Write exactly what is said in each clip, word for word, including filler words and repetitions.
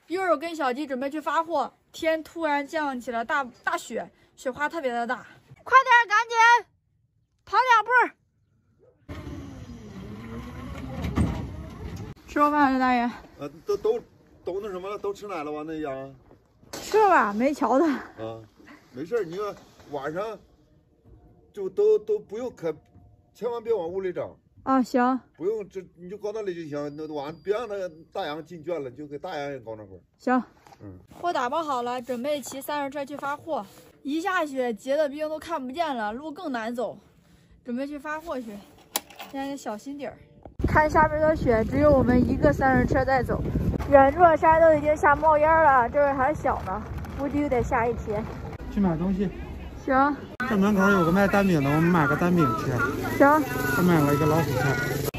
悠悠跟小鸡准备去发货，天突然降起了大大雪，雪花特别的大，快点，赶紧跑两步。吃过饭了，大爷？ 呃，都都都那什么了？都吃奶了吧？那羊？ 吃了吧，没瞧的。 啊，没事，你说晚上就都都不用可，千万别往屋里整。 啊，行， 不用，这你就搁那里就行。那晚别让那个大羊进圈了，就给大羊也搞那会儿。 行， 嗯， 货打包好了，准备骑三轮车去发货。一下雪，结的冰都看不见了，路更难走，准备去发货去。现在得小心点儿。看下边的雪，只有我们一个三轮车在走，远处的山都已经下冒烟了，这儿还小呢，估计又得下一天。 去买东西。 行。 这门口有个卖蛋饼的，我们买个蛋饼吃。 行。 还买了一个老虎菜。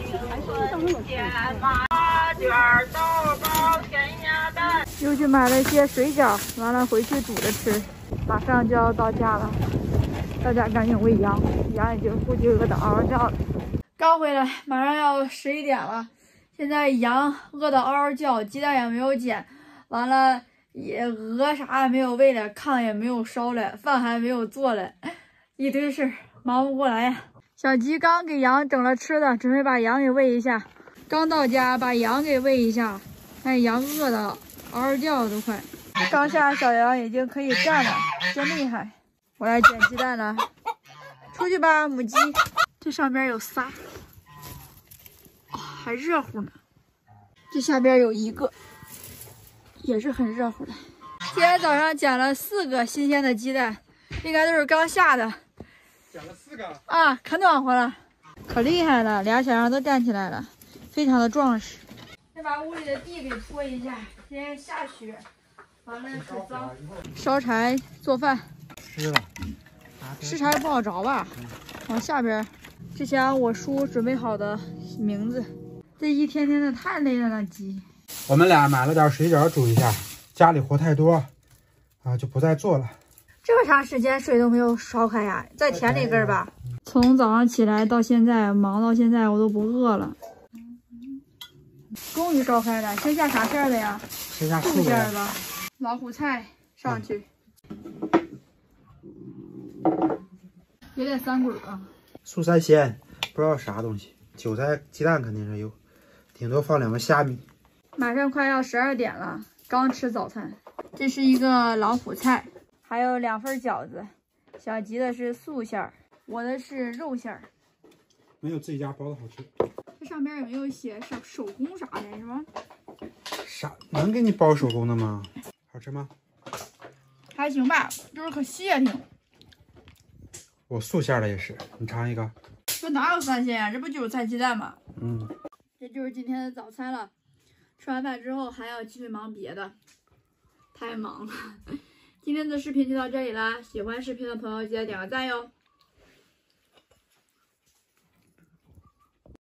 又去买了一些水饺，完了回去煮着吃。马上就要到家了，大家赶紧喂羊，羊已经估计饿得嗷嗷叫了。刚回来，马上要十一点了，现在羊饿得嗷嗷叫，鸡蛋也没有捡，完了。 也鹅啥也没有喂了，炕也没有烧了，饭还没有做了，一堆事儿，忙不过来呀。小吉刚给羊整了吃的，准备把羊给喂一下。刚到家，把羊给喂一下，哎，羊饿的嗷嗷叫都快。刚下小羊已经可以站了，真厉害！我来捡鸡蛋了，出去吧，母鸡。这上边有仨，哦，还热乎呢。这下边有一个。 也是很热乎的。今天早上捡了四个新鲜的鸡蛋，应该都是刚下的。 捡了四个啊，可暖和了，可厉害了，俩小羊都站起来了，非常的壮实。先把屋里的地给拖一下，今天下雪，完了水脏。烧柴做饭。 湿了。 湿柴不好着吧？往下边，之前我叔准备好的名字。这一天天的太累了，那鸡。 我们俩买了点水饺煮一下，家里活太多，啊，就不再做了。 这么长时间水都没有烧开呀，在田里根儿吧。从早上起来到现在，忙到现在我都不饿了。终于烧开了，先下啥馅儿的呀？ 先下素馅儿吧。老虎菜上去，有点三滚啊。 素三鲜，不知道啥东西，韭菜、鸡蛋肯定是有，顶多放两个虾米。 马上快要十二点了，刚吃早餐。这是一个老虎菜，还有两份饺子。小吉的是素馅儿，我的是肉馅儿。 没有自己家包的好吃。 这上边也没有写手手工啥的，是吧？ 啥能给你包手工的吗？好吃吗？ 还行吧，就是可谢挺。 我素馅的也是，你尝一个。 这哪有三鲜呀？这不韭菜鸡蛋吗？ 嗯， 这就是今天的早餐了。 吃完饭之后还要继续忙别的，太忙了。今天的视频就到这里啦，喜欢视频的朋友记得点个赞哟。